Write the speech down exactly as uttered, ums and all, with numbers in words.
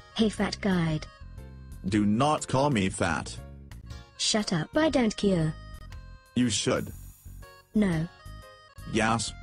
Hey fat guide. Do not call me fat. Shut up, I don't care. You should. No. Yes.